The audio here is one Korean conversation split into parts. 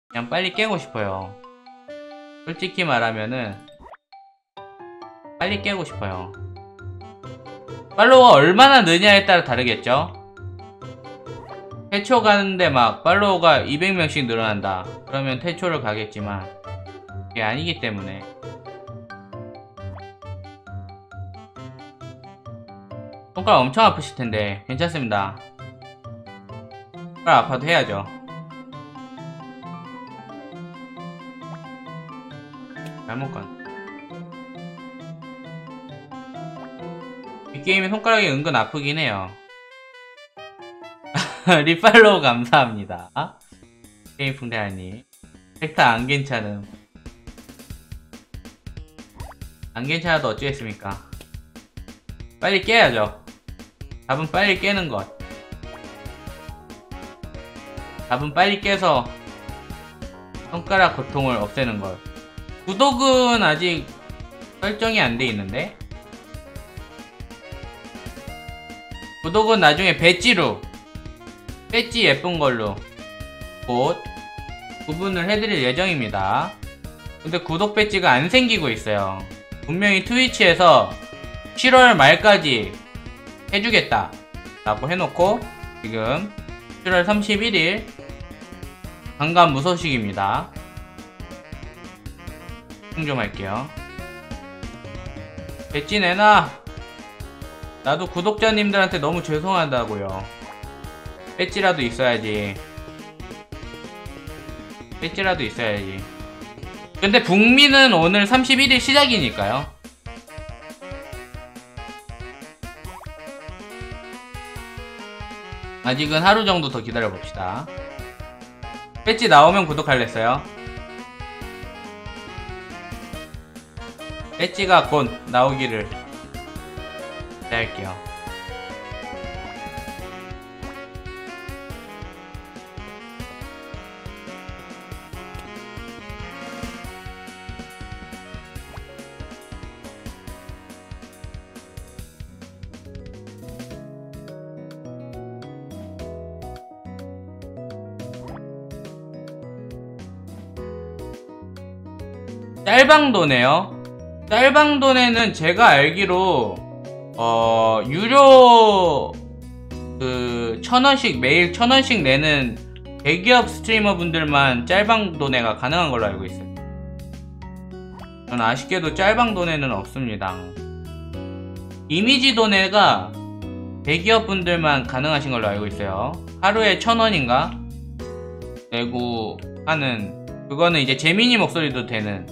그냥 빨리 깨고 싶어요. 솔직히 말하면은 빨리 깨고 싶어요. 팔로워가 얼마나 느냐에 따라 다르겠죠? 태초 가는데 막 팔로워가 200명씩 늘어난다 그러면 태초를 가겠지만 그게 아니기 때문에. 손가락 엄청 아프실텐데 괜찮습니다. 손가락 아파도 해야죠. 잘못 간. 이 게임의 손가락이 은근 아프긴 해요. 리팔로우 감사합니다. 게임 풍대하니 벡터 안 괜찮음. 안 괜찮아도 어쩌겠습니까. 빨리 깨야죠. 답은 빨리 깨는 것. 답은 빨리 깨서 손가락 고통을 없애는 것. 구독은 아직 설정이 안 돼 있는데, 구독은 나중에 배지로, 배지 예쁜 걸로 곧 구분을 해드릴 예정입니다. 근데 구독 배지가 안 생기고 있어요. 분명히 트위치에서 7월 말까지 해주겠다 라고 해놓고 지금 7월 31일 강간무소식입니다. 좀 할게요. 배지 내놔. 나도 구독자님들한테 너무 죄송하다고요. 배지라도 있어야지. 배지라도 있어야지. 근데 북미는 오늘 31일 시작이니까요. 아직은 하루 정도 더 기다려봅시다. 배지 나오면 구독할랬어요. 배지가 곧 나오기를 기대할게요. 짤방도네요. 짤방도네는 제가 알기로 유료 1000원씩 매일 1000원씩 내는 대기업 스트리머 분들만 짤방도네가 가능한 걸로 알고 있어요. 전 아쉽게도 짤방도네는 없습니다. 이미지 도네가 대기업 분들만 가능하신 걸로 알고 있어요. 하루에 1000원인가 내고 하는, 그거는 이제 재민이 목소리도 되는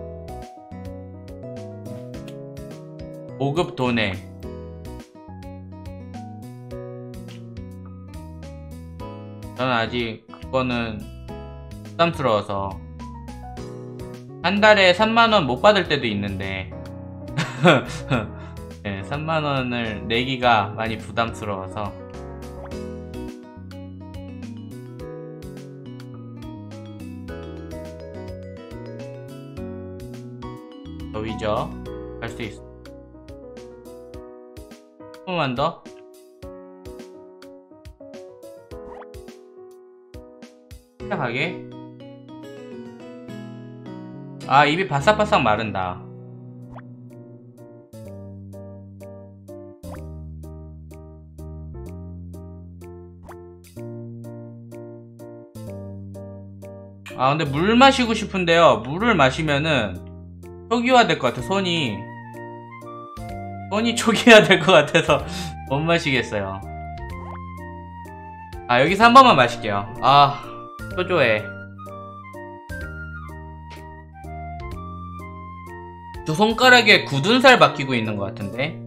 고급 도네. 저는 아직 그거는 부담스러워서 한 달에 3만원 못 받을 때도 있는데 네, 3만원을 내기가 많이 부담스러워서. 더 위죠. 갈 수 있어. 조금만 더. 시작하게. 아, 입이 바싹바싹 마른다. 아, 근데 물 마시고 싶은데요. 물을 마시면은 초기화 될 것 같아. 손이 초기화 될 것 같아서 못 마시겠어요. 아, 여기서 한 번만 마실게요. 아, 초조해. 저 손가락에 굳은 살 박히고 있는 것 같은데.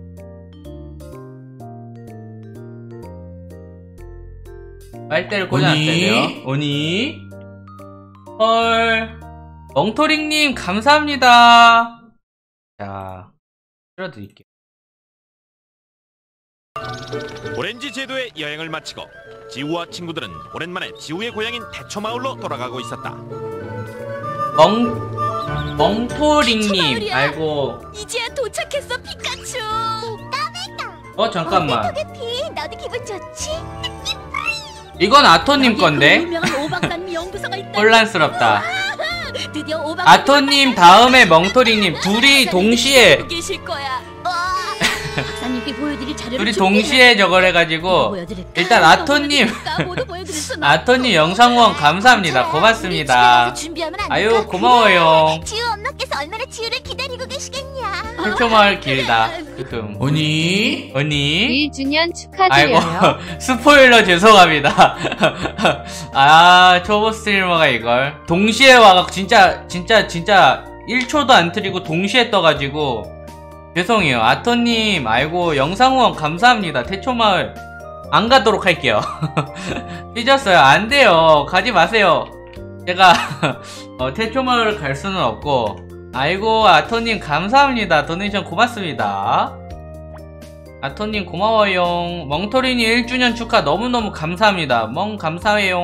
빨대를 꽂아놨대요. 오니? 헐. 멍토링님 감사합니다. 자, 틀어드릴게요. 오렌지 제도의 여행을 마치고 지우와 친구들은 오랜만에 지우의 고향인 태초마을로 돌아가고 있었다. 멍토링님, 아이고. 이제야 도착했어, 피카츄. 잠깐만. 토게피, 너도 기분 좋지? 이건 아토님 건데? 유명한 오박사님 연구소가 있다. 혼란스럽다. 드디어 오박사님 아토님 다음에 멍토리님 둘이 동시에 계실 거야. 박사님께 보여드릴 자료를 둘이 동시에 저걸 해가지고 일단 아토님 아토님 영상 후원 감사합니다. 고맙습니다. 아유 고마워요. 지우 엄마께서 얼마나 지우를 기다리고 계시겠냐. 태초마을 길다. 언니? 1주년 아이고 축하드려요. 스포일러 죄송합니다. 아 초보 스트리머가 이걸 동시에 와가 진짜 1초도 안 틀리고 동시에 떠가지고 죄송해요. 아토님 아이고 영상 후원 감사합니다. 태초마을 안 가도록 할게요. 삐졌어요. 안 돼요. 가지 마세요. 제가 태초마을을 갈 수는 없고. 아이고 아토님 감사합니다. 도네이션 고맙습니다. 아토님 고마워요. 멍토리님 1주년 축하 너무너무 감사합니다. 멍 감사해요.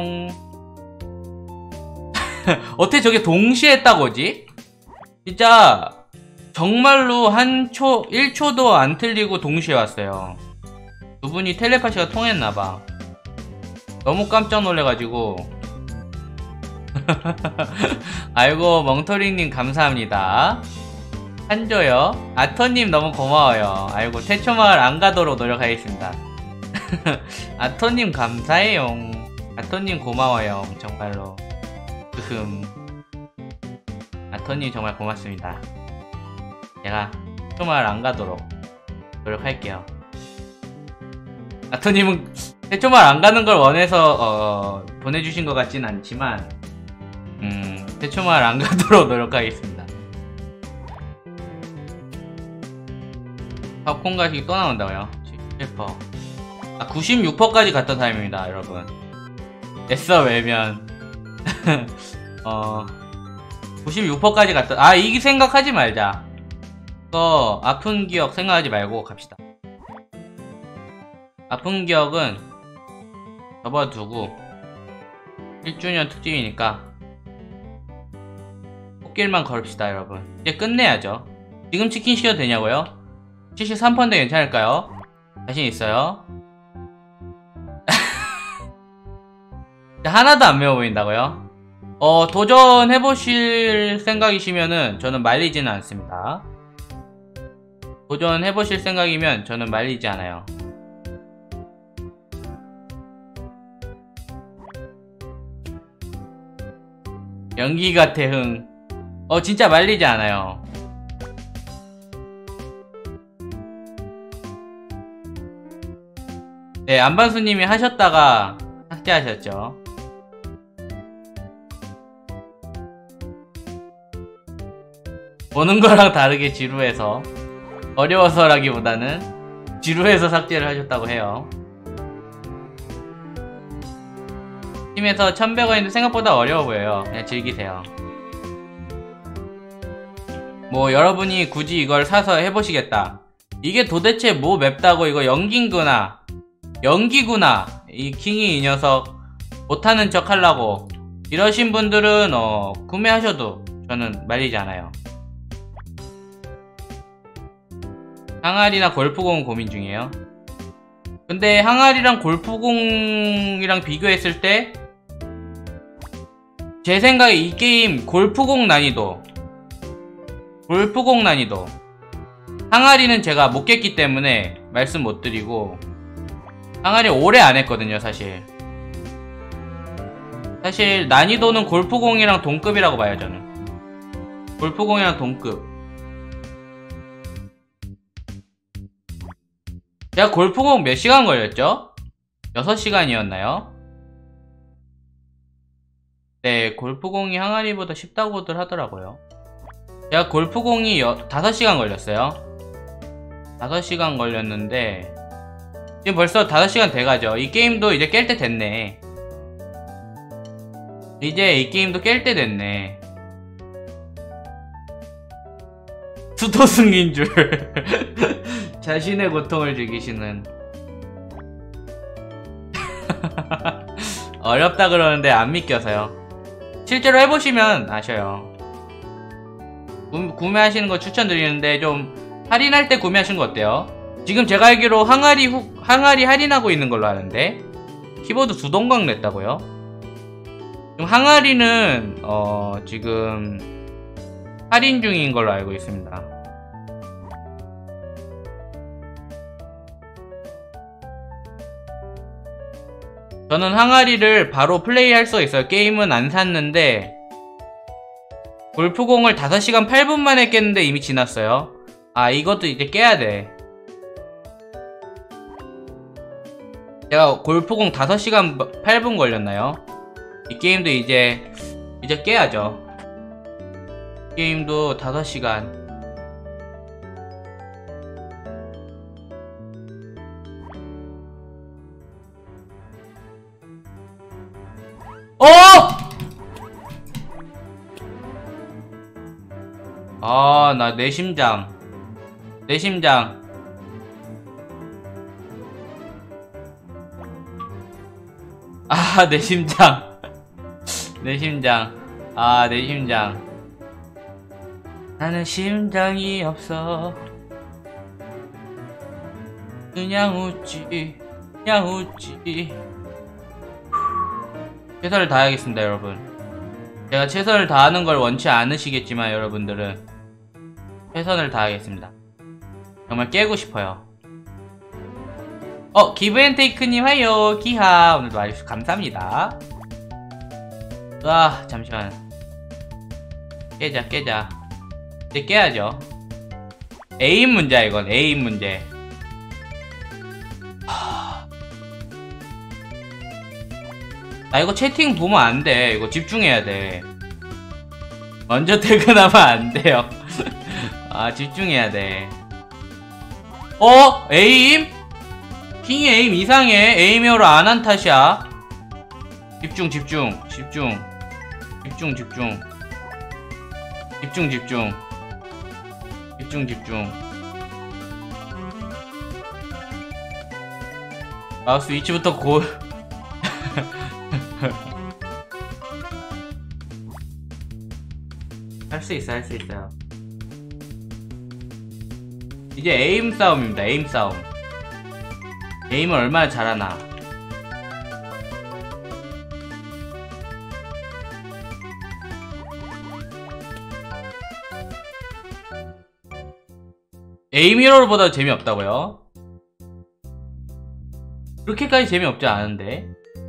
어떻게 저게 동시에 했다고지? 진짜 정말로 1초도 안 틀리고 동시에 왔어요. 두 분이 텔레파시가 통했나봐. 너무 깜짝 놀래가지고. 아이고 멍토리님 감사합니다. 한조요. 아토님 너무 고마워요. 아이고 태초마을 안 가도록 노력하겠습니다. 아토님 감사해요. 아토님 고마워요. 정말로. 아토님 정말 고맙습니다. 제가 태초마을 안 가도록 노력할게요. 아토님은 태초마을 안 가는 걸 원해서 보내주신 것 같진 않지만 태초마을 안 가도록 노력하겠습니다. 팝콘 가식이 또 나온다고요? 17%. 아 96%까지 갔던 타임입니다 여러분. 애써 외면. 96%까지 갔던. 아 이 생각하지 말자. 이거 아픈 기억 생각하지 말고 갑시다. 아픈 기억은 접어두고 1주년 특집이니까 꽃길만 걸읍시다 여러분. 이제 끝내야죠. 지금 치킨 시켜도 되냐고요? 73%인데 괜찮을까요? 자신 있어요? 하나도 안 매워 보인다고요? 도전해보실 생각이시면은 저는 말리지는 않습니다. 도전해보실 생각이면 저는 말리지 않아요. 연기 같아 흥. 진짜 말리지 않아요. 네 안반수님이 하셨다가 삭제하셨죠. 보는 거랑 다르게 지루해서, 어려워서라기보다는 지루해서 삭제를 하셨다고 해요. 팀에서 1100원인데 생각보다 어려워 보여요. 그냥 즐기세요. 뭐 여러분이 굳이 이걸 사서 해보시겠다, 이게 도대체 뭐 맵다고, 이거 연기구나 이 킹이 이 녀석 못하는 척 하려고 이러신 분들은 구매하셔도 저는 말리지 않아요. 항아리나 골프공 고민 중이에요. 근데 항아리랑 골프공이랑 비교했을 때 제 생각에 이 게임 골프공 난이도, 항아리는 제가 못 깼기 때문에 말씀 못 드리고, 항아리 오래 안 했거든요 사실 난이도는 골프공이랑 동급이라고 봐요 저는. 골프공이랑 동급. 제가 골프공 몇 시간 걸렸죠? 6시간이었나요? 네, 골프공이 항아리보다 쉽다고들 하더라고요. 제가 골프공이 5시간 걸렸어요. 5시간 걸렸는데 지금 벌써 5시간 돼가죠. 이 게임도 이제 깰 때 됐네. 이제 이 게임도 깰 때 됐네. 수도승인 줄. 자신의 고통을 즐기시는. 어렵다 그러는데 안 믿겨서요. 실제로 해보시면 아셔요. 구매하시는 거 추천드리는데 좀 할인할 때 구매하시는 거 어때요? 지금 제가 알기로 항아리 할인하고 있는 걸로 아는데 키보드 수동강 냈다고요? 지금 항아리는 지금 할인 중인 걸로 알고 있습니다. 저는 항아리를 바로 플레이할 수가 있어요. 게임은 안 샀는데 골프공을 5시간 8분 만에 깼는데 이미 지났어요. 아, 이것도 이제 깨야 돼. 제가 골프공 5시간 8분 걸렸나요? 이 게임도 이제 깨야죠. 게임도 5시간. 아, 나 내 심장. 아, 내 심장. 아, 내 심장. 나는 심장이 없어. 그냥 웃지. 최선을 다하겠습니다, 여러분. 제가 최선을 다하는 걸 원치 않으시겠지만 여러분들은 최선을 다하겠습니다. 정말 깨고 싶어요. 기브앤테이크님 하요. 기하. 오늘도 와주셔서 감사합니다. 와, 잠시만. 깨자. 이제 깨야죠. 에임 문제야, 이건. 에임 문제. 나 이거 채팅 보면 안 돼. 이거 집중해야 돼. 먼저 퇴근하면 안 돼요. 아, 집중해야 돼. 에임? 킹이 에임 이상해. 에임웨어로 안 한 탓이야. 집중. 마우스 위치부터 할 수 있어요. 이제 에임 싸움입니다. 에임 싸움. 에임을 얼마나 잘하나. 에임 히어로보다 재미없다고요? 그렇게까지 재미없지 않은데.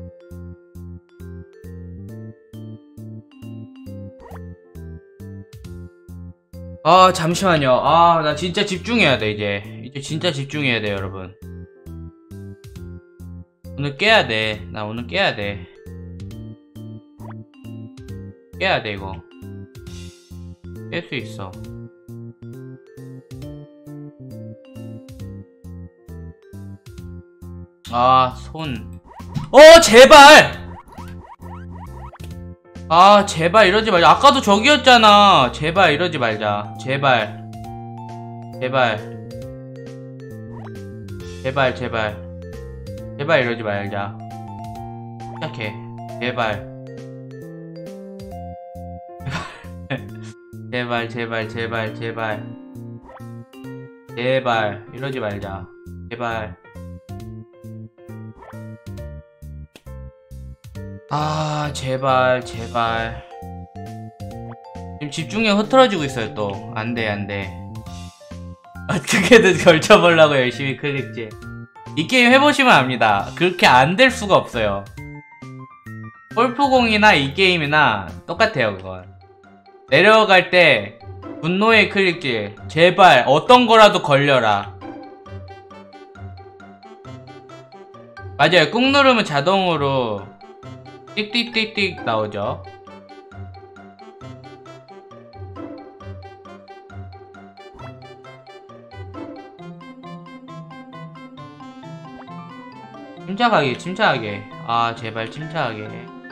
아, 잠시만요. 아, 나 진짜 집중해야 돼. 이제 진짜 집중해야 돼, 여러분. 오늘 깨야 돼. 나 오늘 깨야 돼. 깨야 돼, 이거. 깰 수 있어. 아, 손. 제발! 아, 제발 이러지 말자. 아까도 저기였잖아. 제발 이러지 말자. 제발 이러지 말자. 시작해. 제발 이러지 말자. 제발. 아, 제발. 지금 집중이 흐트러지고 있어요. 또 안돼. 어떻게든 걸쳐보려고 열심히 클릭지. 이 게임 해보시면 압니다. 그렇게 안 될 수가 없어요. 골프공이나 이 게임이나 똑같아요. 그건 내려갈 때 분노의 클릭지. 제발 어떤 거라도 걸려라. 맞아요. 꾹 누르면 자동으로 띡띡띡띡 나오죠. 침착하게. 아, 제발 침착하게.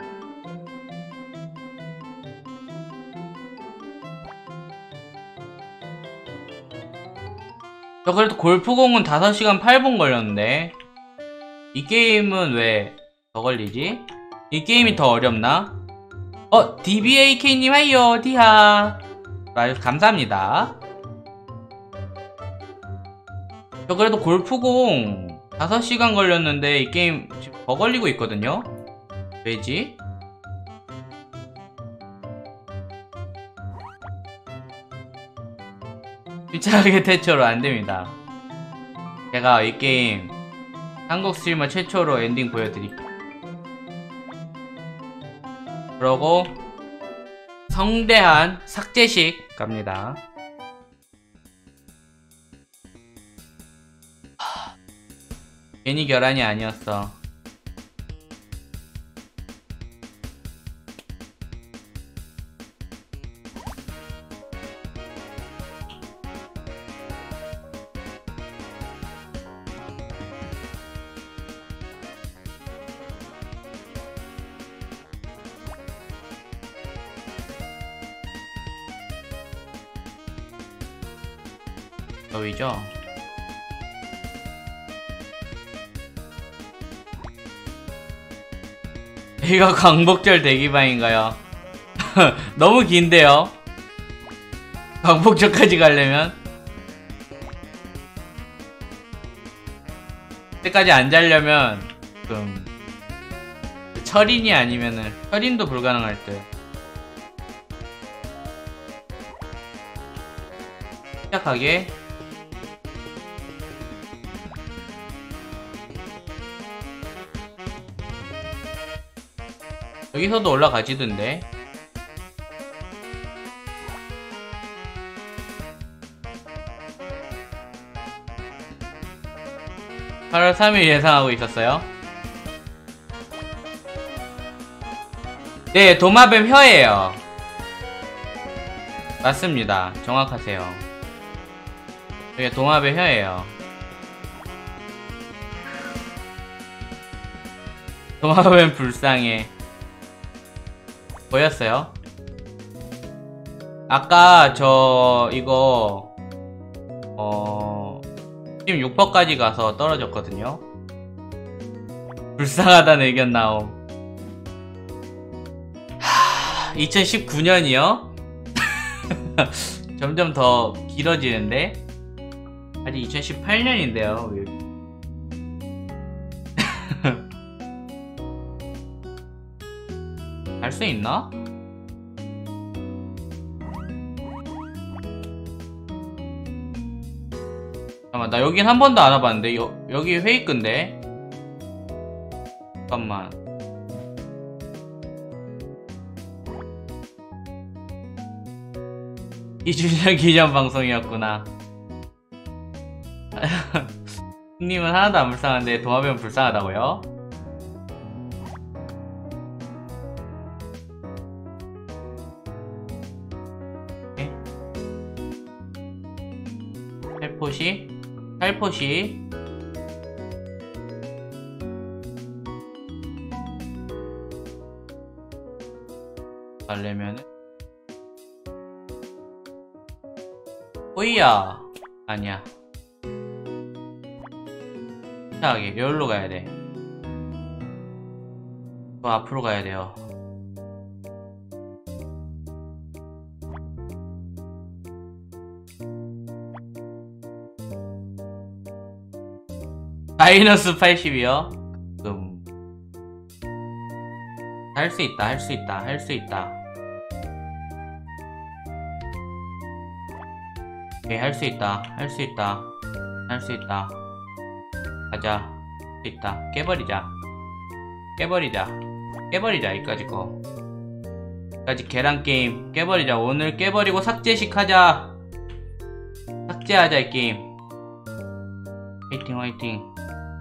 저 그래도 골프공은 5시간 8분 걸렸는데 이 게임은 왜 더 걸리지? 이 게임이 더 어렵나? DBAK님 하이요. 디하. 아유, 감사합니다. 저 그래도 골프공 5시간 걸렸는데 이 게임 지금 더 걸리고 있거든요? 왜지? 귀찮게 대처로 안됩니다. 제가 이 게임 한국 스트리머 최초로 엔딩 보여드릴게요. 그러고 성대한 삭제식 갑니다. 괜히 결함이 아니었어. 여기죠? 이거 광복절 대기방인가요? 너무 긴데요? 광복절까지 가려면? 그때까지 안 자려면 좀 철인이 아니면은 철인도 불가능할 듯. 시작하게. 여기서도 올라가지던데. (8월 3일) 예상하고 있었어요. 네, 도마뱀 혀예요. 맞습니다. 정확하세요. 이게 도마뱀 혀예요. 도마뱀 불쌍해. 보였어요? 아까 저 이거 지금 6%까지 가서 떨어졌거든요. 불쌍하다는 의견 나옴. 2019년이요? 점점 더 길어지는데? 아직 2018년인데요. 갈 수 있나? 잠깐만, 나 여긴 한 번도 안 와봤는데. 여기 회의끈데? 잠깐만. 이주년 기념 방송이었구나. 님은 하나도 안 불쌍한데 도마뱀은 불쌍하다고요? 살포시 가려면은 호이야 아니야. 이상하게 여기로 가야돼. 더 앞으로 가야돼요. 마이너스 80이요? 할 수 있다, 할 수 있다, 할 수 있다. 오케이, 할 수 있다, 할 수 있다, 할 수 있다. 가자, 할 수 있다. 깨버리자. 깨버리자. 깨버리자, 이까지 거. 이까지 계란게임 깨버리자. 오늘 깨버리고 삭제식 하자. 삭제하자, 이 게임. 화이팅, 화이팅.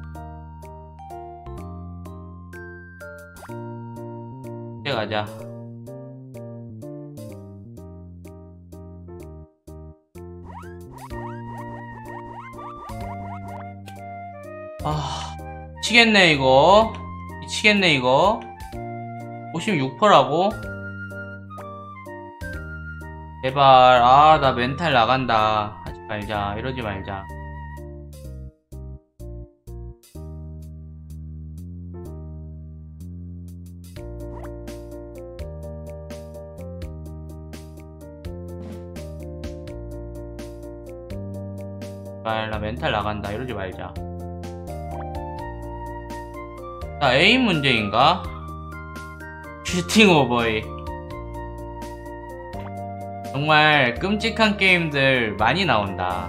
가자. 미치겠네 이거. 미치겠네 이거. 56%라고? 제발. 나 멘탈 나간다. 하지 말자. 이러지 말자. 나 멘탈 나간다. 이러지 말자. 자, 에임 문제인가? 슈팅 오버이. 정말 끔찍한 게임들 많이 나온다.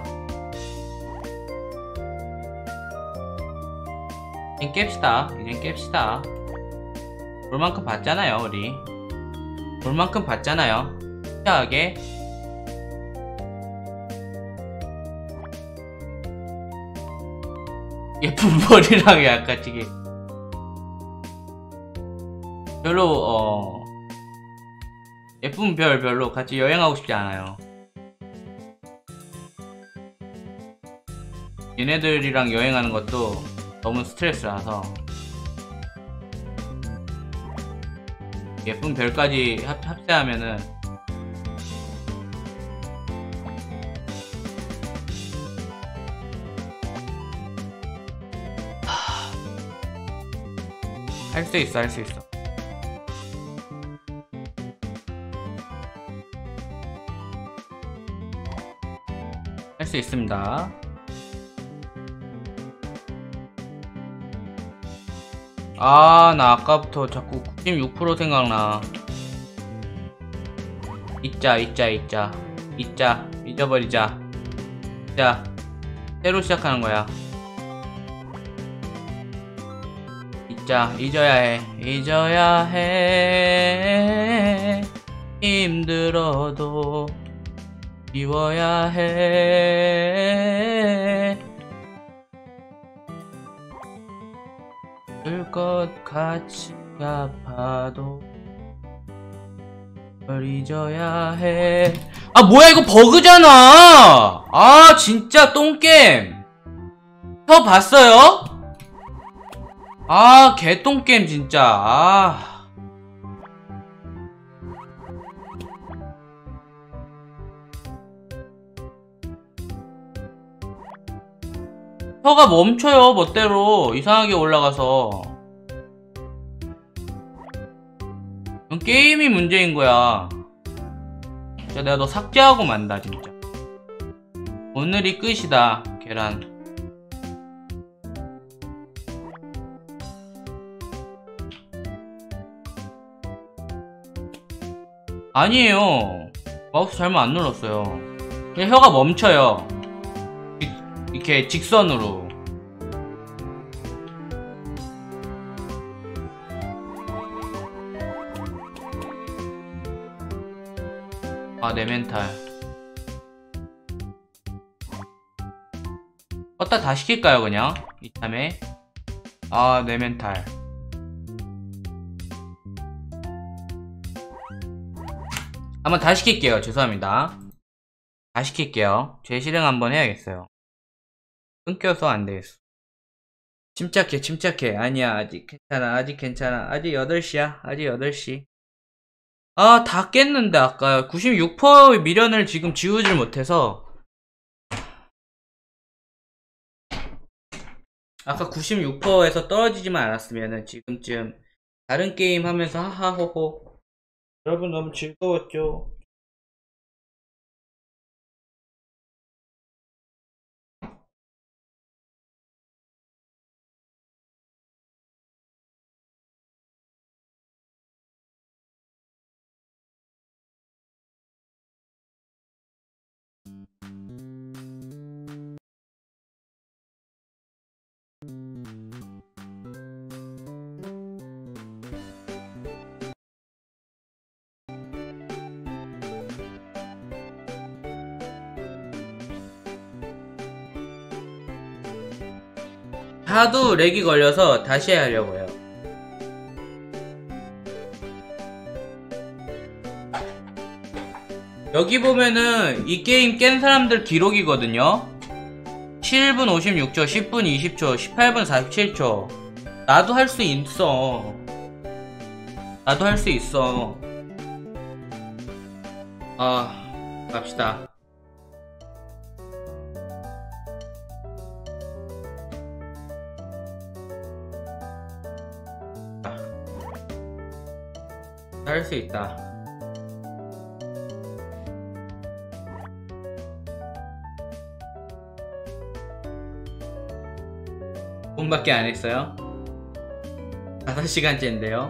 이젠 깹시다. 이젠 깹시다. 볼 만큼 봤잖아요, 우리. 볼 만큼 봤잖아요. 치하게. 예쁜 머리랑 약간 되게 별로 예쁜 별 별로 같이 여행하고 싶지 않아요. 얘네들이랑 여행하는 것도 너무 스트레스라서 예쁜 별까지 합세하면은 할 수 있어, 할 수 있어. 할 수 있습니다. 아, 나 아까부터 자꾸 96% 생각나. 잊자. 잊어버리자. 자, 새로 시작하는 거야. 잊어야 해. 힘들어도 지워야 해. 것 같이 아파도 널 잊어야 해. 아, 뭐야, 이거 버그잖아. 아, 진짜 똥게임. 저 봤어요? 아, 개똥게임 진짜. 아, 혀가 멈춰요, 멋대로. 이상하게 올라가서. 이건 게임이 문제인 거야. 진짜 내가 너 삭제하고 만다, 진짜. 오늘이 끝이다, 계란. 아니에요. 마우스 잘못 안 눌렀어요. 그냥 혀가 멈춰요. 이렇게 직선으로. 아, 내 멘탈. 껐다 다 시킬까요, 그냥? 이참에. 아, 내 멘탈. 한번 다 시킬게요. 죄송합니다. 다 시킬게요. 재실행 한번 해야겠어요. 끊겨서 안 되겠어. 침착해. 아니야, 아직 괜찮아. 아직 8시야. 아직 8시. 아, 다 깼는데, 아까 96%의 미련을 지금 지우질 못해서. 아까 96%에서 떨어지지만 않았으면은 지금쯤 다른 게임 하면서 하하호호. 여러분 너무 즐거웠죠? 하도 렉이 걸려서 다시 하려고요. 여기 보면은 이 게임 깬 사람들 기록이거든요. 7분 56초, 10분 20초, 18분 47초. 나도 할 수 있어. 나도 할 수 있어. 아, 갑시다. 할 수 있다. 돈밖에 안 했어요. 5시간째인데요.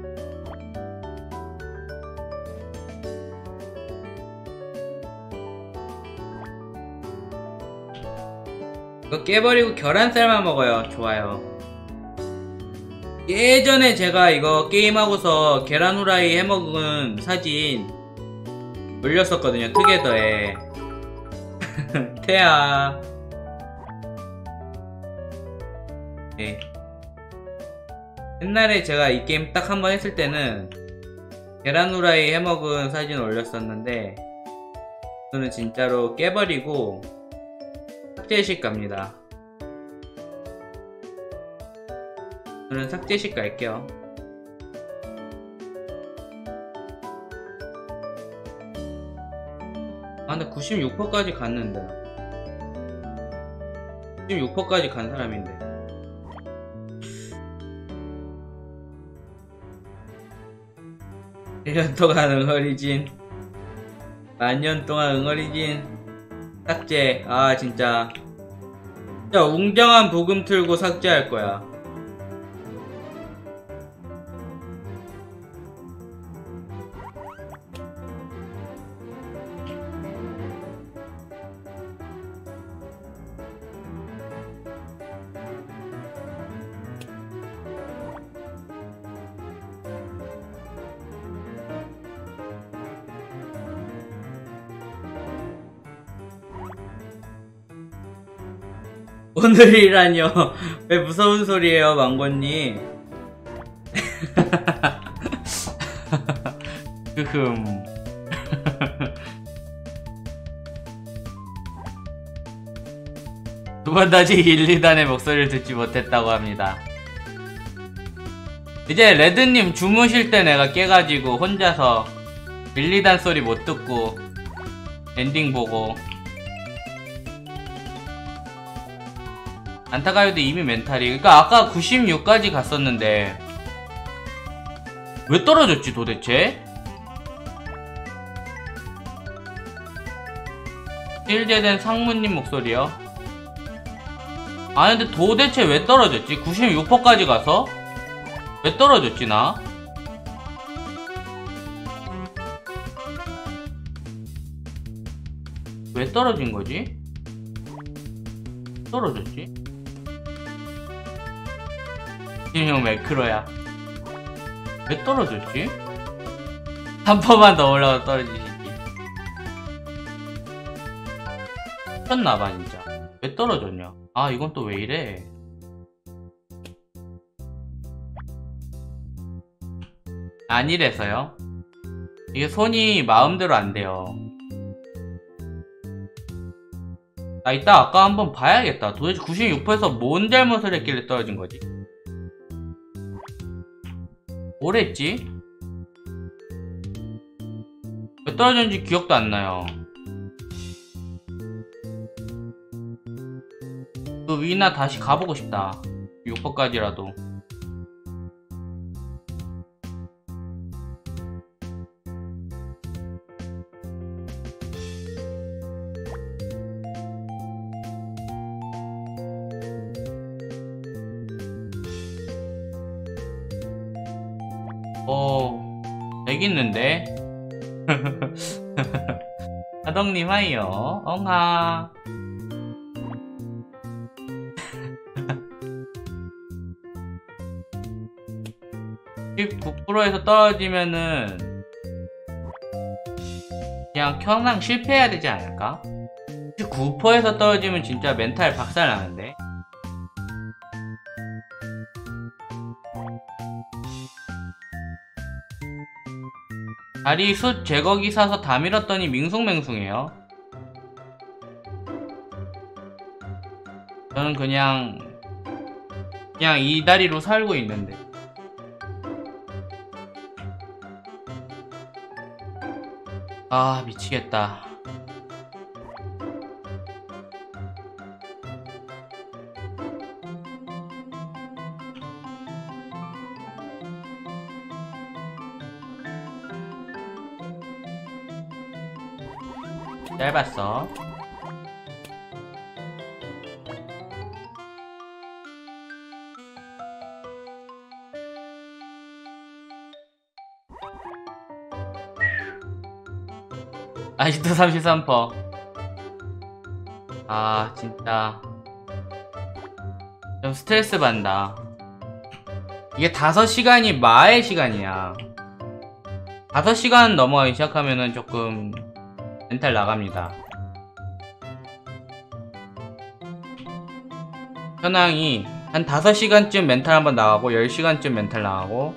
이거 깨버리고 계란쌀만 먹어요. 좋아요. 예전에 제가 이거 게임하고서 계란 후라이 해먹은 사진 올렸었거든요. 투게더에. 태야. 네. 옛날에 제가 이 게임 딱 한 번 했을 때는 계란 후라이 해먹은 사진 올렸었는데, 저는 진짜로 깨버리고 삭제식 갑니다. 저는 삭제식 갈게요. 아, 근데 96%까지 갔는데. 96%까지 간 사람인데. 일 년 동안 응어리진. 만년 동안 응어리진. 삭제. 아, 진짜. 진짜 웅장한 부금 틀고 삭제할 거야. 오늘이라뇨. 왜 무서운 소리예요, 망고님? 흐흠. 두 번 다시 1, 2단의 목소리를 듣지 못했다고 합니다. 이제 레드님 주무실 때 내가 깨가지고 혼자서 1, 2단 소리 못 듣고 엔딩 보고. 안타가요도 이미 멘탈이, 그러니까 아까 96까지 갔었는데 왜 떨어졌지 도대체? 실제된 상무님 목소리요? 아, 근데 도대체 왜 떨어졌지? 96%까지 가서? 왜 떨어졌지 나? 왜 떨어진 거지? 떨어졌지? 형 매크로야. 왜 떨어졌지? 한 번만 더 올라가 떨어지시지. 미쳤나봐 진짜. 왜 떨어졌냐? 아, 이건 또 왜 이래? 아니래서요? 이게 손이 마음대로 안 돼요. 아, 이따 아까 한번 봐야겠다. 도대체 96%에서 뭔 잘못을 했길래 떨어진 거지? 뭘 했지? 왜 떨어졌는지 기억도 안 나요. 그 위나 다시 가보고 싶다. 6%까지라도. 여기 있는데. 하덕님 하이요. 엉하. (19%에서) 떨어지면은 그냥 현황 실패해야 되지 않을까? 9%에서 떨어지면 진짜 멘탈 박살 나는데. 다리 숯 제거기 사서 다 밀었더니 밍숭맹숭해요. 저는 그냥 이 다리로 살고 있는데. 아, 미치겠다. 짧았어. 아직도 33%. 아 진짜 좀 스트레스 받는다. 이게 5시간이 마의 시간이야. 5시간 넘어가기 시작하면은 조금 멘탈 나갑니다. 현황이 한 5시간쯤 멘탈 한번 나가고 10시간쯤 멘탈 나가고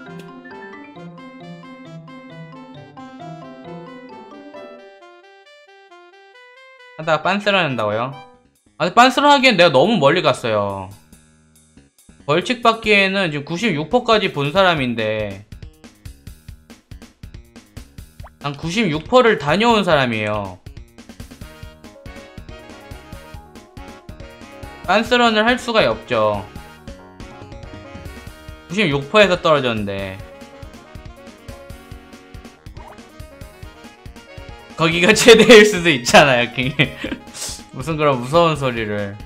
하다가 빤스를 한다고요? 아 빤스를 하기엔 내가 너무 멀리 갔어요. 벌칙 받기에는 지금 96%까지 본 사람인데 난 96%를 다녀온 사람이에요. 빤스런을 할 수가 없죠. 96%에서 떨어졌는데 거기가 최대일 수도 있잖아요. 무슨 그런 무서운 소리를.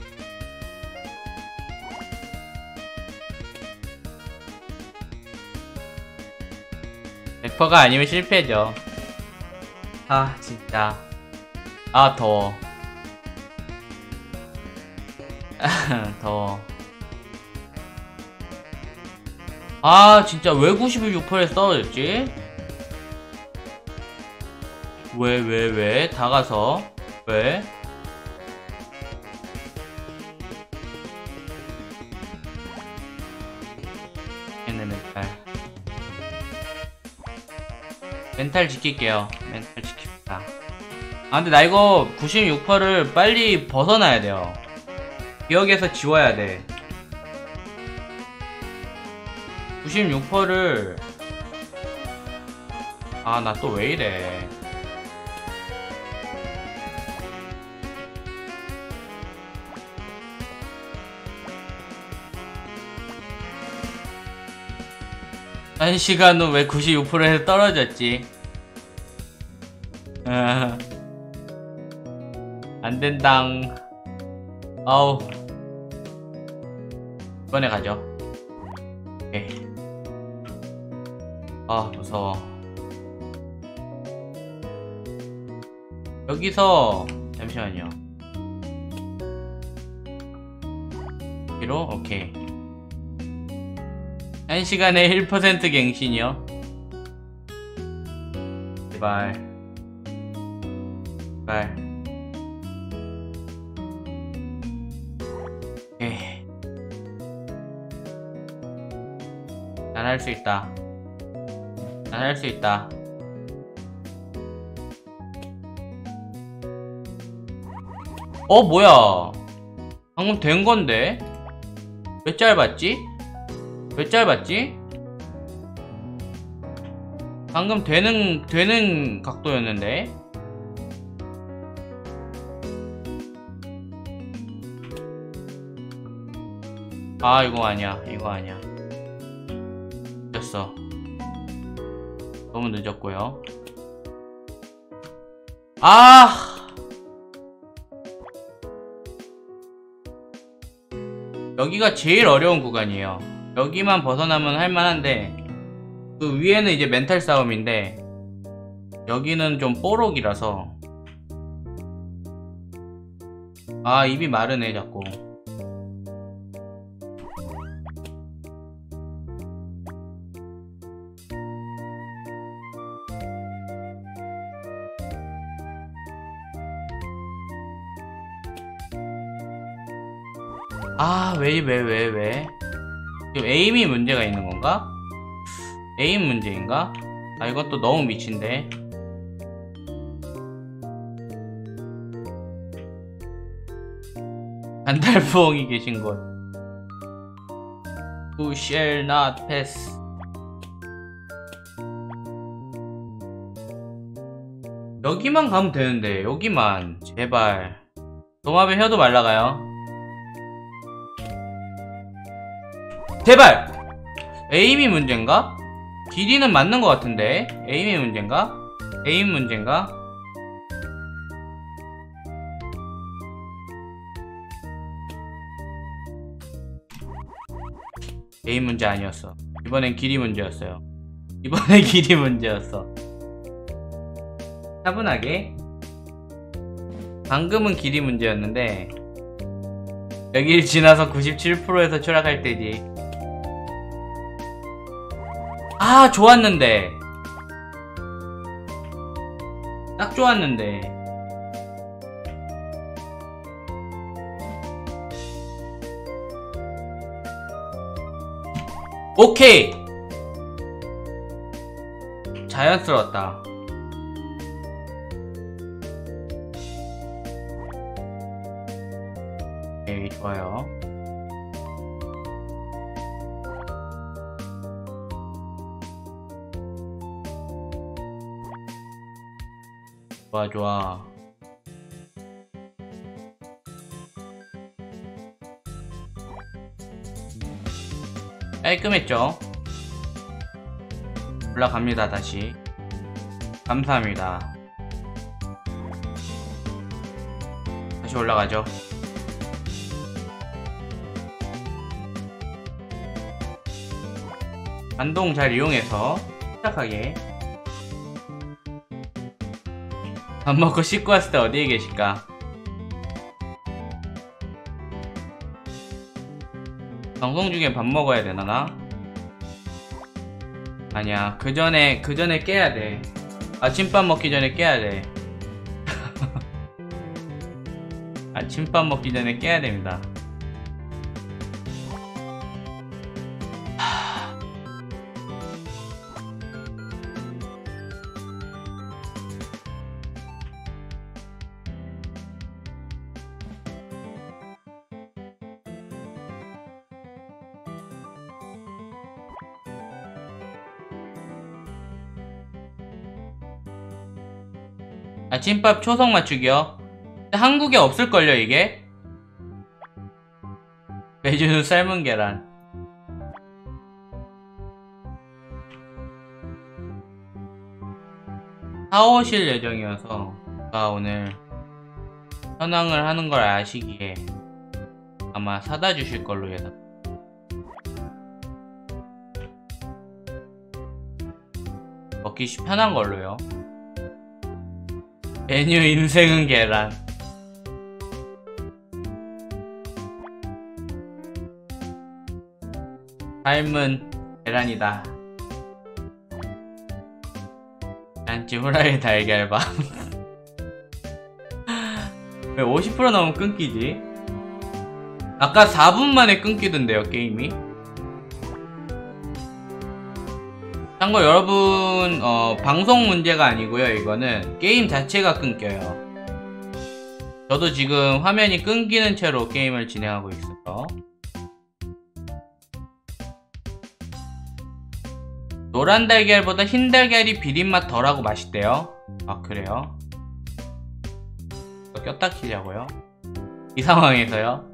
래퍼가 아니면 실패죠. 아 진짜 아 더워. 더워. 아 진짜 왜 96%에서 떨어졌지? 왜? 다 가서 왜? 얘네 멘탈 지킬게요. 멘탈 지킵시다. 아 근데 나 이거 96%를 빨리 벗어나야 돼요. 기억에서 지워야 돼. 96%를 아 나 또 왜 이래. 한 시간 후 왜 96%에서 떨어졌지? 안된당. 아우 이번에 가죠. 오케이. 아 무서워. 여기서 잠시만요. 여기로 오케이. 1시간에 1% 갱신이요? 제발 제발. 오케이. 난 할 수 있다. 난 할 수 있다. 뭐야 방금 된 건데 왜 짧았지? 왜 짧았지? 방금 되는 각도였는데. 아 이거 아니야. 이거 아니야. 늦었어. 너무 늦었고요. 아 여기가 제일 어려운 구간이에요. 여기만 벗어나면 할만한데 그 위에는 이제 멘탈 싸움인데 여기는 좀 뽀록이라서. 아 입이 마르네 자꾸. 아 왜? 지금 에임이 문제가 있는 건가? 에임 문제인가? 아 이것도 너무 미친데. 간달부엉이 계신 곳. Who shall not pass. 여기만 가면 되는데 여기만 제발. 도마뱀 혀도 말라가요. 제발! 에임이 문제인가? 길이는 맞는 것 같은데 에임이 문제인가? 에임 문제인가? 에임 문제 아니었어. 이번엔 길이 문제였어요. 이번엔 길이 문제였어. 차분하게. 방금은 길이 문제였는데 여길 지나서 97%에서 추락할 때지. 아, 좋았는데. 딱 좋았는데. 오케이! 자연스러웠다. 오케이, 좋아요. 좋아, 좋아. 깔끔했죠? 올라갑니다, 다시. 감사합니다. 다시 올라가죠. 반동 잘 이용해서 침착하게. 밥 먹고 씻고 왔을 때 어디에 계실까? 방송 중에 밥 먹어야 되나 나? 아니야, 그 전에 깨야 돼. 아침밥 먹기 전에 깨야 돼. 아침밥 먹기 전에 깨야 됩니다. 아침밥 초속 맞추기요? 근데 한국에 없을걸요 이게? 매주 삶은 계란. 사오실 예정이어서 제가 오늘 현황을 하는 걸 아시기에 아마 사다 주실 걸로 예상. 먹기 편한 걸로요. 메뉴 인생은 계란. 삶은 계란이다. 계란찜 후라이 달걀밥. 왜 50% 넘으면 끊기지? 아까 4분 만에 끊기던데요 게임이. 참고 여러분 방송 문제가 아니고요. 이거는 게임 자체가 끊겨요. 저도 지금 화면이 끊기는 채로 게임을 진행하고 있어요. 노란 달걀보다 흰 달걀이 비린맛 덜하고 맛있대요. 아 그래요? 꼈다 키려고요? 이 상황에서요?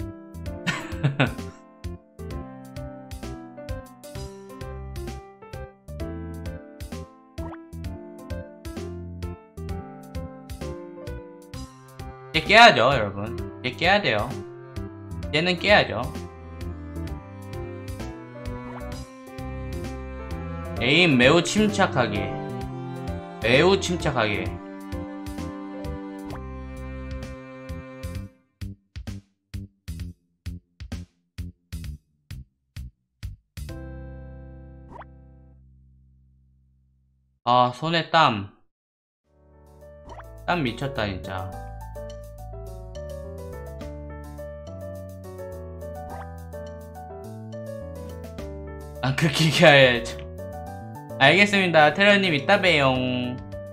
이제 깨야죠 여러분. 이제 깨야 돼요. 이제는 깨야죠. 에임 매우 침착하게. 매우 침착하게. 아 손에 땀 미쳤다 진짜. 안 끊기게 해야죠. 알겠습니다. 테러님 이따 봬용.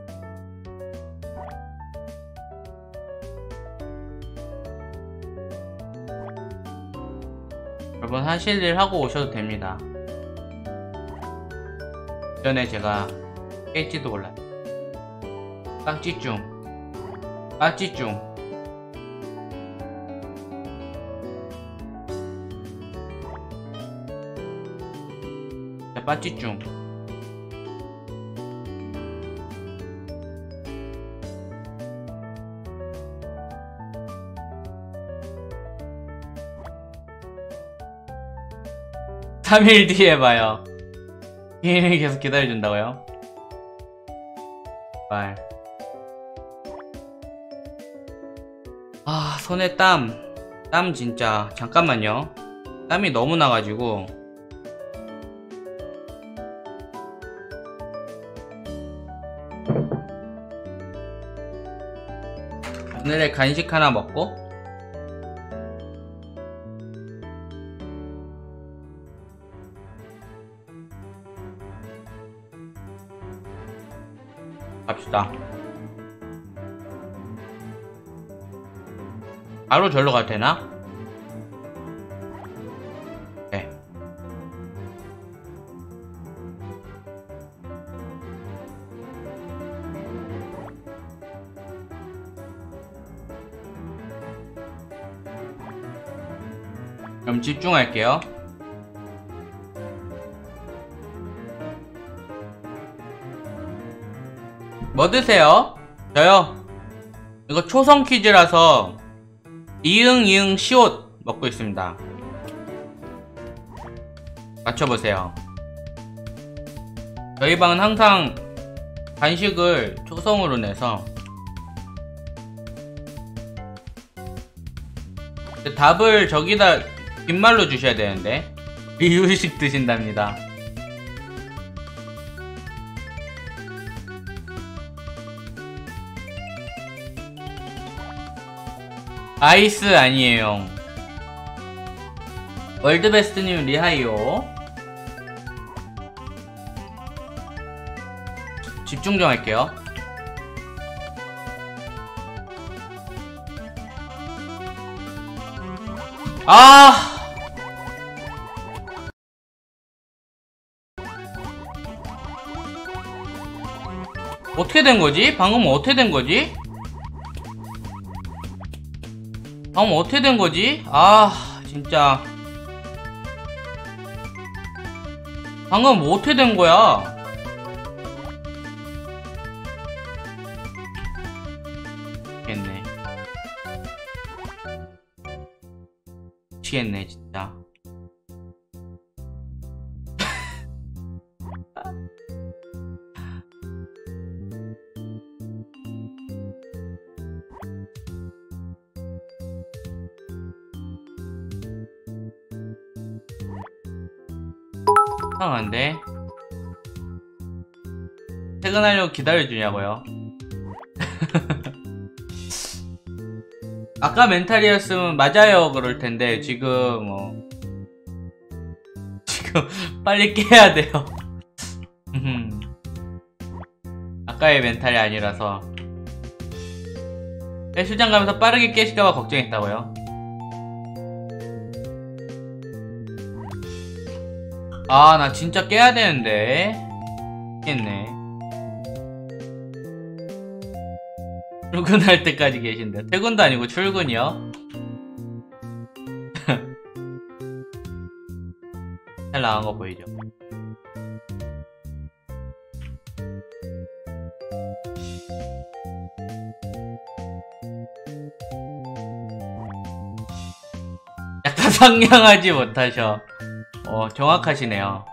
여러분 하실 일 하고 오셔도 됩니다. 전에 제가 깰지도 몰라요. 깍지중 깍지중. 빠찌중. 삼 일 뒤에 봐요. 1일 계속 기다려준다고요? 말. 아, 손에 땀 진짜. 잠깐만요. 땀이 너무 나가지고. 오늘의 간식 하나 먹고 갑시다. 바로 절로 가도 되나? 네. 그럼 집중할게요. 뭐 드세요? 저요? 이거 초성 퀴즈라서 이응 이응 시옷 먹고 있습니다. 맞춰보세요. 저희 방은 항상 간식을 초성으로 내서 답을 저기다 빈말로 주셔야 되는데 이유식 드신답니다. 아이스 아니에요. 월드베스트님 리하이요. 집중 좀 할게요. 아! 어떻게 된 거지? 방금 어떻게 된 거지? 방금 어떻게 된 거지? 아, 진짜. 방금 뭐 어떻게 된 거야? 미치겠네. 미치겠네, 진짜. 이상한데? 퇴근하려고 기다려주냐고요? 아까 멘탈이었으면 맞아요 그럴텐데 지금 지금 빨리 깨야 돼요. 아까의 멘탈이 아니라서 헬스장 가면서 빠르게 깨실까봐 걱정했다고요? 아, 나 진짜 깨야 되는데. 깼네. 출근할 때까지 계신데. 퇴근도 아니고 출근이요? 잘 나간 거 보이죠? 약간 상냥하지 못하셔. 정확하시네요.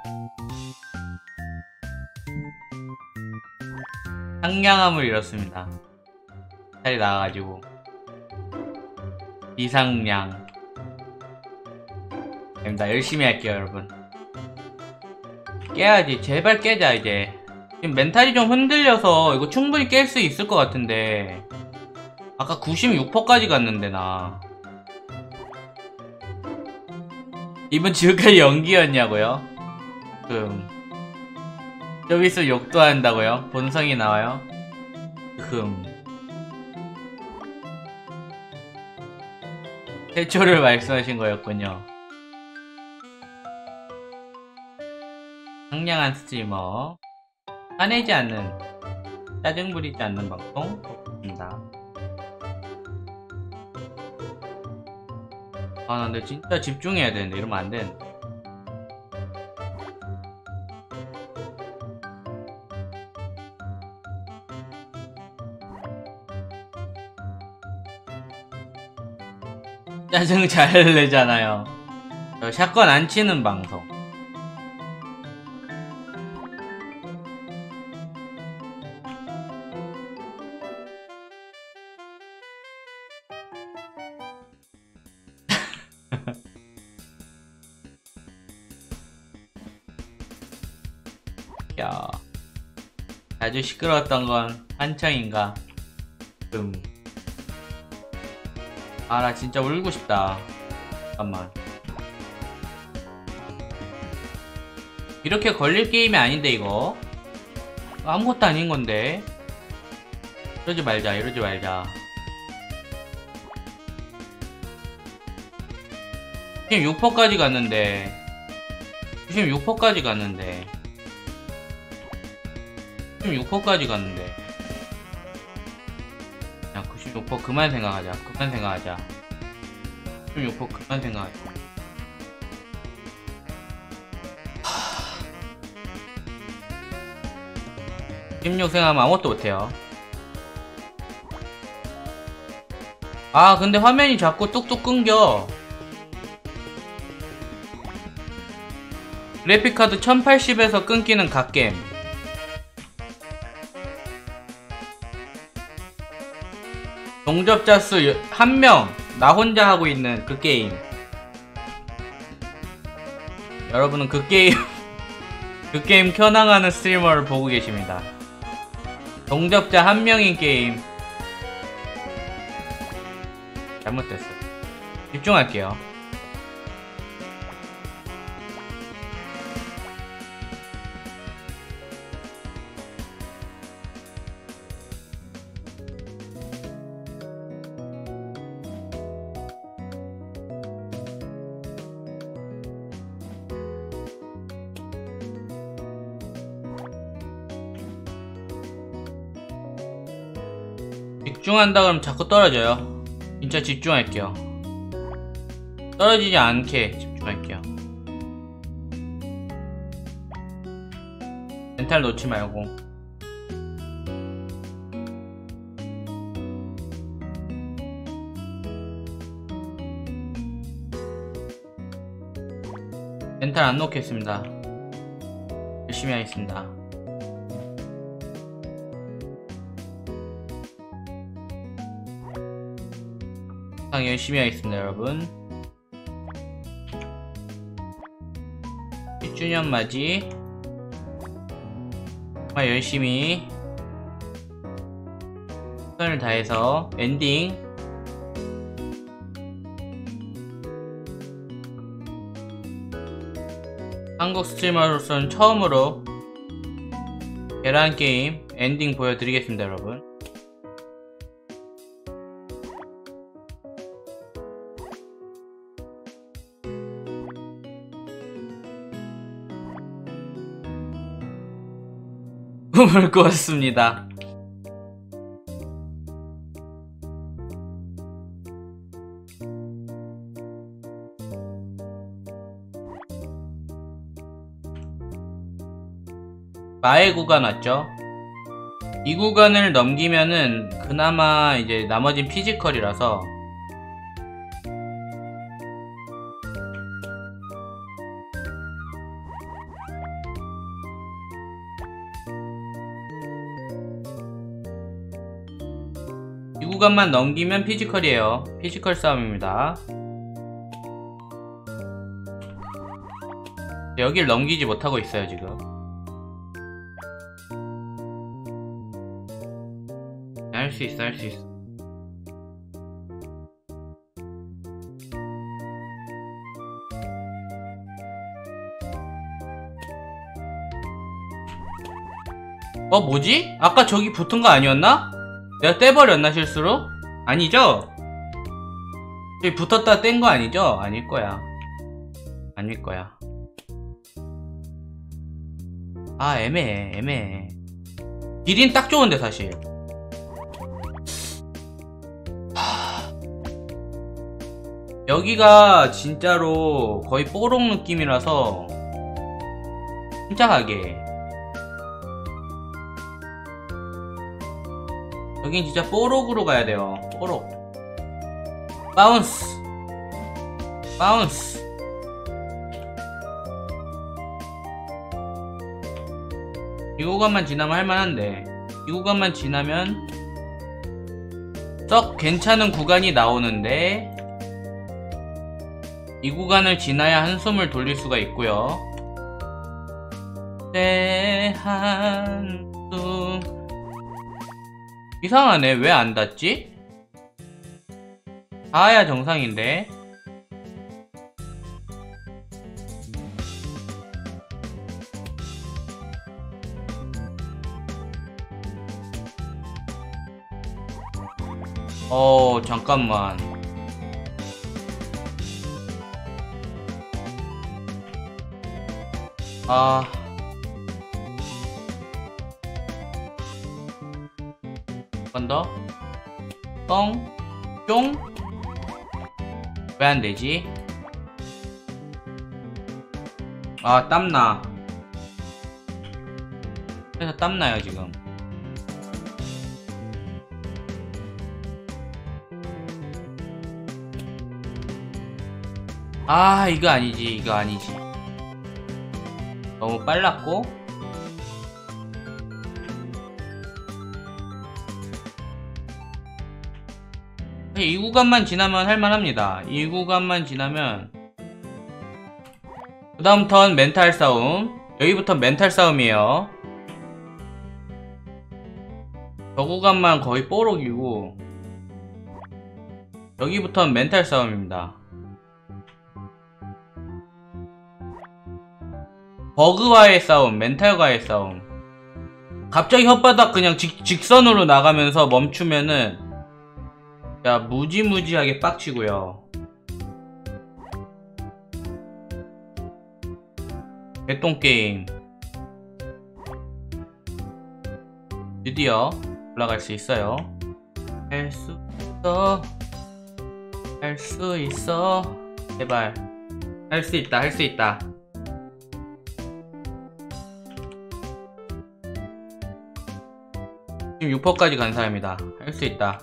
상냥함을 잃었습니다. 살이 나와가지고. 비상냥. 됩니다. 열심히 할게요, 여러분. 깨야지. 제발 깨자, 이제. 지금 멘탈이 좀 흔들려서 이거 충분히 깰 수 있을 것 같은데. 아까 96%까지 갔는데, 나. 이번 지금까지 연기였냐고요? 좀 있으면 욕도 한다고요? 본성이 나와요? 태초를 말씀하신 거였군요. 상냥한 스트리머, 화내지 않는, 짜증 부리지 않는 방송 좋습니다. 아, 나 근데 진짜 집중해야 되는데 이러면 안 되는데. 짜증 잘 내잖아요. 저 샷건 안 치는 방송. 말이죠. 아주 시끄러웠던 건 한창인가. 아, 나 진짜 울고 싶다. 잠깐만. 이렇게 걸릴 게임이 아닌데 이거 아무것도 아닌 건데. 이러지 말자, 이러지 말자. 지금 6%까지 갔는데, 지금 6%까지 갔는데, 지금 6%까지 갔는데. 야, 96% 그만 생각하자. 그만 생각하자. 96% 그만 생각하자. 16 생각하면 아무것도 못해요. 아, 근데 화면이 자꾸 뚝뚝 끊겨. 그래픽카드 1080에서 끊기는 갓겜. 동접자 수 1명, 나 혼자 하고 있는 그 게임. 여러분은 그 게임 그 게임 켜나가는 스트리머를 보고 계십니다. 동접자 1명인 게임. 잘못됐어. 집중할게요. 집중한다 그러면 자꾸 떨어져요. 진짜 집중할게요. 떨어지지 않게 집중할게요. 멘탈 놓지 말고. 멘탈 안 놓겠습니다. 열심히 하겠습니다. 열심히 하겠습니다, 여러분. 1주년 맞이 정말 열심히 최선을 다해서 엔딩 한국 스트리머로서는 처음으로 계란게임 엔딩 보여드리겠습니다, 여러분. 꿈을 꾸었습니다. 마의 구간 왔죠? 이 구간을 넘기면은 그나마 이제 나머진 피지컬이라서 이 구간만 넘기면 피지컬이에요. 피지컬 싸움입니다. 여길 넘기지 못하고 있어요, 지금. 할 수 있어, 할 수 있어. 뭐지? 아까 저기 붙은 거 아니었나? 내가 떼버렸나, 실수로? 아니죠? 저기 붙었다 뗀 거 아니죠? 아닐 거야. 아닐 거야. 아, 애매해, 애매해. 길이는 딱 좋은데, 사실. 여기가 진짜로 거의 뽀록 느낌이라서 침착하게. 여긴 진짜 뽀록으로 가야 돼요. 뽀록. 바운스. 바운스. 이 구간만 지나면 할만한데, 이 구간만 지나면 썩 괜찮은 구간이 나오는데, 이 구간을 지나야 한숨을 돌릴 수가 있고요. 내 한숨. 이상하네. 왜 안 닿지? 닿아야 정상인데. 잠깐만. 한 번 더. 뻥, 쫑. 왜 안 되지? 땀나. 그래서 땀나요, 지금. 이거 아니지, 이거 아니지. 너무 빨랐고. 이 구간만 지나면 할만합니다. 이 구간만 지나면. 그 다음부턴 멘탈 싸움. 여기부터 멘탈 싸움이에요. 저 구간만 거의 뽀록이고, 여기부턴 멘탈 싸움입니다. 버그와의 싸움, 멘탈과의 싸움. 갑자기 혓바닥 그냥 직선으로 나가면서 멈추면은 야, 무지무지하게 빡치고요. 개똥게임. 드디어 올라갈 수 있어요. 할 수 있어. 할 수 있어. 제발. 할 수 있다, 할 수 있다. 지금 6%까지 간 사람이다. 할 수 있다.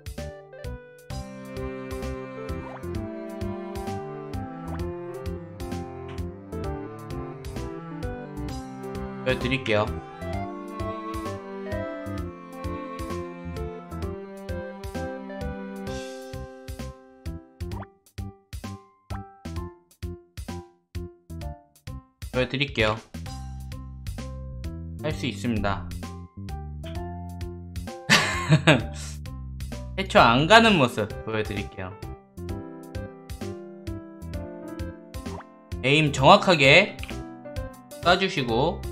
보여드릴게요. 보여드릴게요. 할 수 있습니다. 해초 안 가는 모습 보여드릴게요. 에임 정확하게 쏴주시고,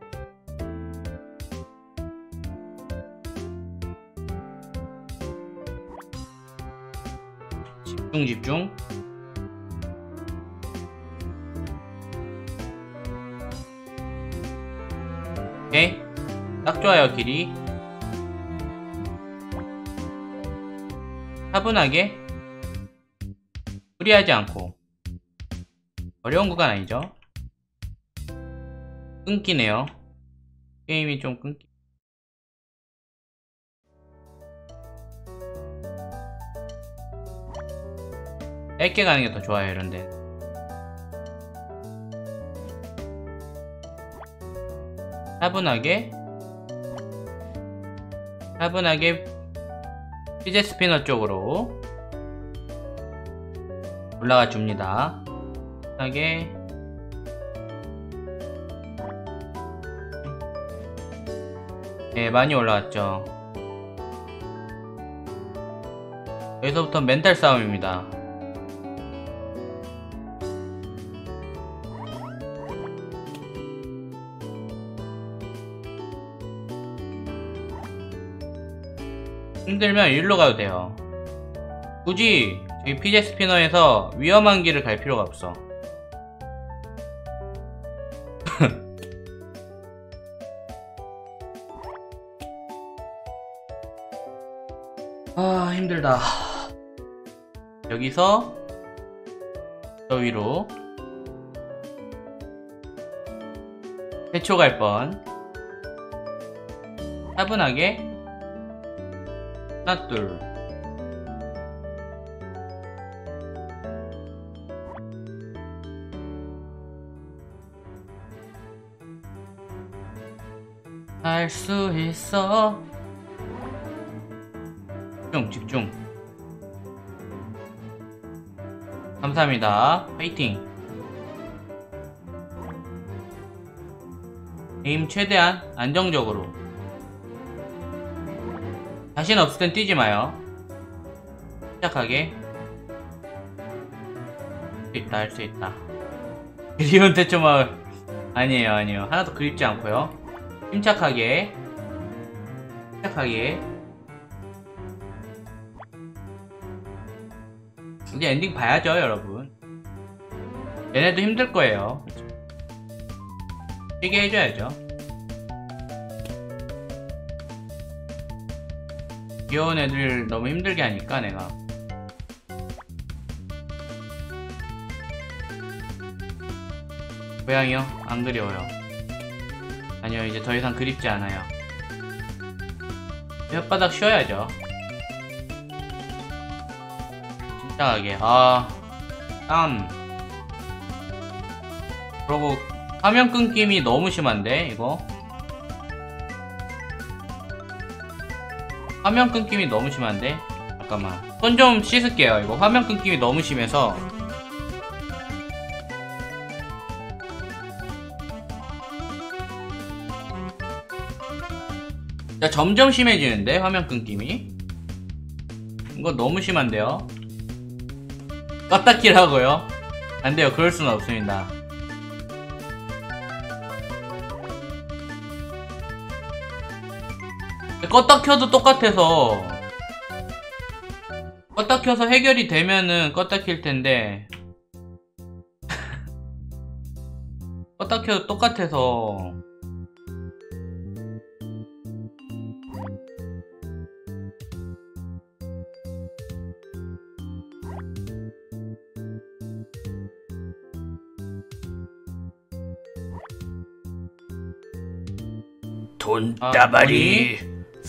집중. 오케이, 딱 좋아요. 길이 차분하게, 무리하지 않고. 어려운 구간 아니죠? 끊기네요. 게임이 좀 끊기. 짧게 가는 게 더 좋아요, 이런데. 차분하게 피제 스피너 쪽으로 올라가 줍니다. 차분하게. 네, 많이 올라왔죠. 여기서부터 멘탈 싸움입니다. 힘들면 일로 가도 돼요. 굳이 저희 피제 스피너에서 위험한 길을 갈 필요가 없어. 힘들다. 여기서 저 위로 해초 갈 뻔. 차분하게 하나 둘. 할 수 있어. 집중. 감사합니다. 파이팅. 에임 최대한 안정적으로. 자신 없을 땐 뛰지 마요. 침착하게. 할 수 있다. 그리운 대초마을. 아니에요, 아니에요. 하나도 그립지 않고요. 침착하게. 침착하게. 이제 엔딩 봐야죠, 여러분. 얘네도 힘들 거예요. 쉬게 해줘야죠. 귀여운 애들 너무 힘들게 하니까 내가. 고양이요? 안 그리워요. 아니요, 이제 더 이상 그립지 않아요. 혓바닥 쉬어야죠. 침착하게. 땀. 그러고 화면 끊김이 너무 심한데 이거? 화면 끊김이 너무 심한데? 잠깐만, 손 좀 씻을게요. 이거 화면 끊김이 너무 심해서. 자, 점점 심해지는데 화면 끊김이? 이거 너무 심한데요? 껐다 키라고요? 안돼요, 그럴 수는 없습니다. 껐다 켜도 똑같아서. 껐다 켜서 해결이 되면은 껐다 킬 텐데 껐다 켜도 똑같아서. 돈다발이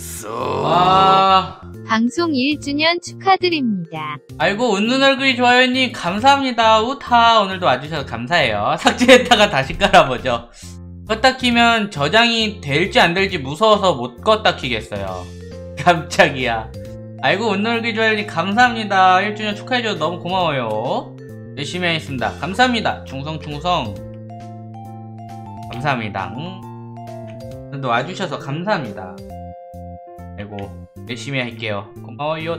방송 1주년 축하드립니다. 아이고, 웃는 얼굴이 좋아요님 감사합니다. 우타. 오늘도 와주셔서 감사해요. 삭제했다가 다시 깔아보죠. 껐다 키면 저장이 될지 안 될지 무서워서 못 껐다 키겠어요. 깜짝이야. 아이고, 웃는 얼굴이 좋아요님 감사합니다. 1주년 축하해줘서 너무 고마워요. 열심히 하겠습니다. 감사합니다. 충성. 감사합니다. 오늘도 와주셔서 감사합니다. 아이고, 열심히 할게요. 고마워요.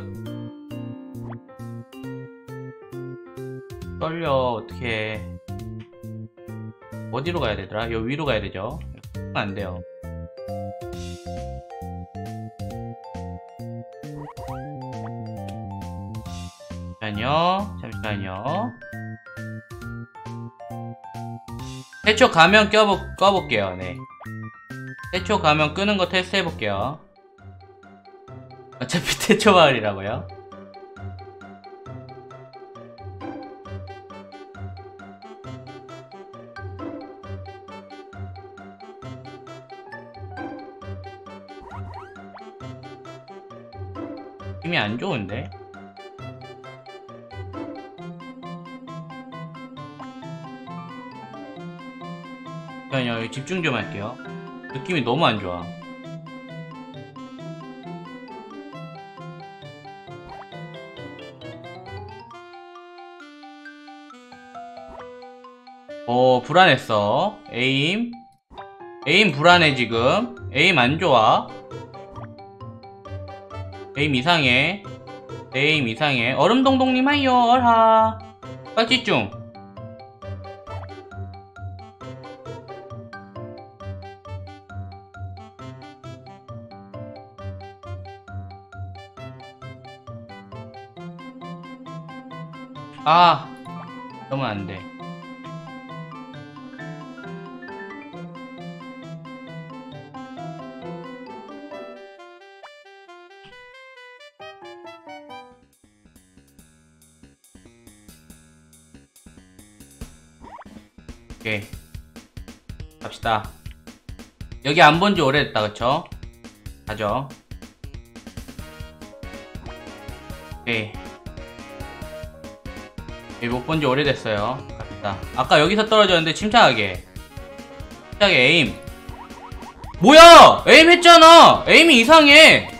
떨려. 어떡해. 어디로 가야 되더라? 요 위로 가야 되죠? 안 돼요. 잠시만요. 태초 가면 껴볼게요. 네. 태초 가면 끄는 거 테스트 해볼게요. 어차피 태초 마을이라고요? 힘이 안 좋은데? 잠깐만요, 집중 좀 할게요. 느낌이 너무 안 좋아. 불안했어. 에임 불안해 지금. 에임 안 좋아. 에임 이상해. 얼음동동님 하이요. 얼하. 빨집중. 너무 안돼. 오케이, 갑시다. 여기 안 본지 오래됐다, 그쵸? 가죠. 오케이, 여기 못 본지 오래됐어요. 갑시다. 아까 여기서 떨어졌는데 침착하게 에임. 뭐야! 에임 했잖아! 에임이 이상해!